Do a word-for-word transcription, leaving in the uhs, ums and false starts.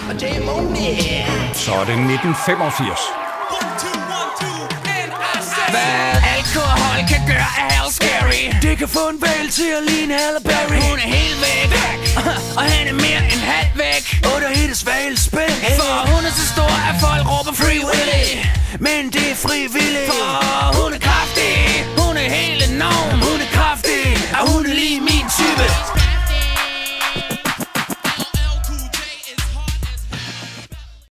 og det er Moni. Så er det nitten femogfirs. Hvad alkohol kan gøre er hell scary. Det kan få en valg til at ligne Halle Berry. Hun er helt væk, og han er mere end halvt væk. Og der hittes valgspil. For hun er så stor, at folk råber free willy. Men det er frivilligt. For hun er kraftig